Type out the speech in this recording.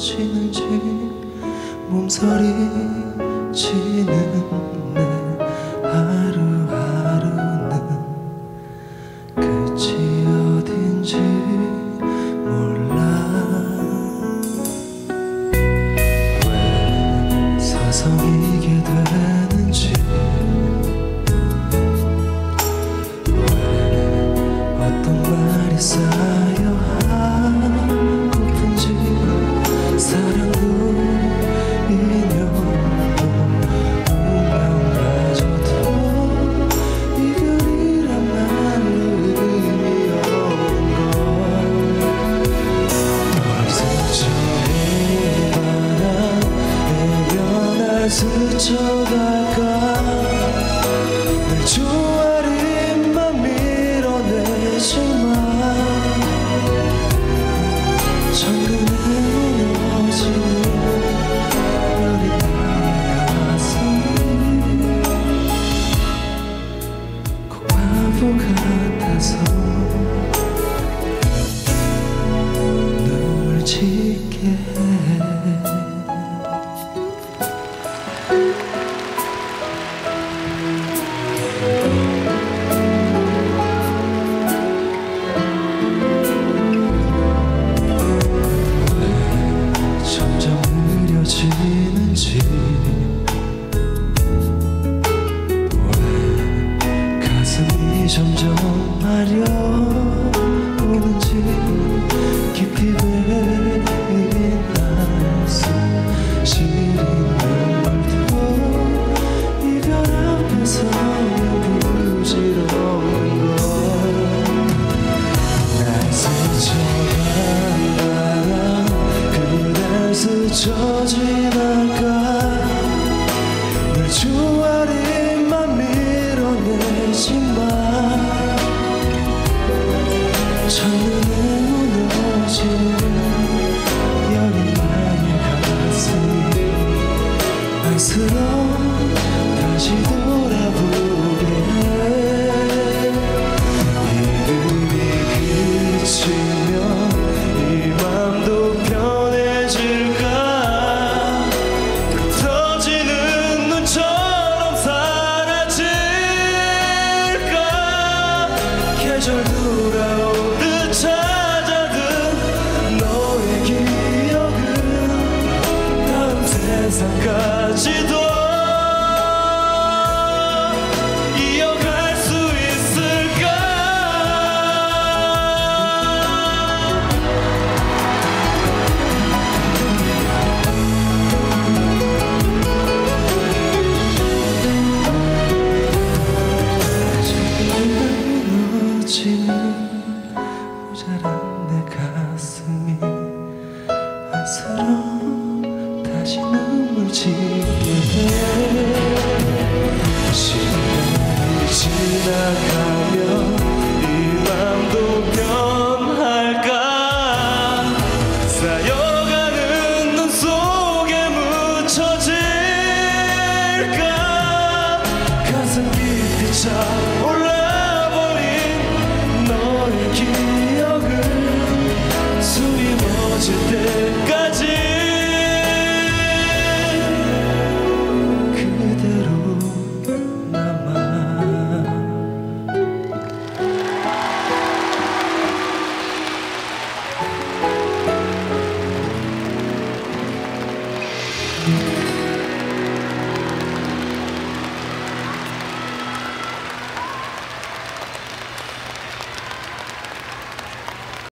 느껴지는지 몸서리치는 내 하루하루는 끝이 어딘지 몰라. 왜 서성이게 되는지, 왜 어떤 말이 쌓여 하고픈지, 사랑도 인연도 운명마저도 이별이란 말로 의미 없는 걸. 널 스쳐온 바람 내면을 스쳐갈까. 늘 좋아림만 밀어내지만 첫눈에 무너지는 별이 나의 가슴이 꼭 바보 같아서 눈을 짓게 해. 점점 느려지는지, 왜 가슴이 점점 마려우는지, 깊이 베인 한숨 시린 눈물도 이별 앞에서 부질없는 걸. 날 스쳐간 바람 그댈 스쳐지나가. 늘 좋아림만 밀어내지만 첫눈에 무너지는 여린 나의 가슴이 안쓰러워 다시 돌아보게 해. 이름이 그치면 이 맘도 편해질까. 터지는 눈처럼 사라질까. 계절 돌아오듯 찾아든 너의 기억은 다음 세상까지도 이어갈 수 있을까. 무너지는 모자란 내 가슴이 안쓰러워 다시 눈물 짓게 해. 시간이 지나가면 이 맘도 변할까. 쌓여가는 눈 속에 묻혀질까. 가슴 깊이 차올라버린 너의 기억은 숨이 멎을 때까지 그대로 남아.